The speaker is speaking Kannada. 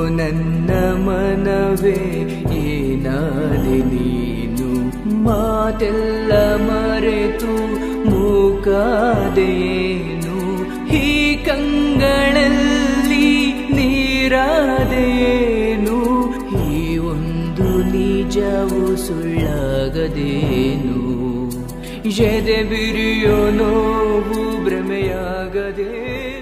ನನ್ನ ಮನವೇ ಏನಾದೆ ನೀನು ಮಾತೆಲ್ಲ ಮರೆತು ಮೂಕಾದೆಯೇನು ಈ ಕಂಗಳಲ್ಲಿ ನೀರಾದೆಯೇನು ಈ ಒಂದು ನಿಜವು ಸುಳ್ಳಾಗದೇನು ಎದೆ ಬಿರಿಯೋ ನೋವು ಭ್ರಮೆಯಾಗದೇನು